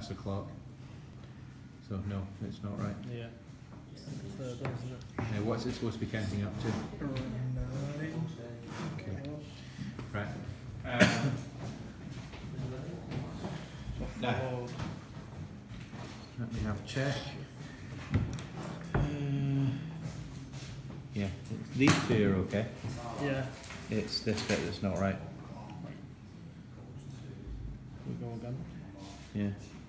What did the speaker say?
past the clock. So no, it's not right. Yeah. It's the third one, isn't it? Now, what's it supposed to be counting up to? 9. Okay. Right. Now, let me have a check. Yeah, these two are okay. Yeah. It's this bit that's not right. We go again. Yeah.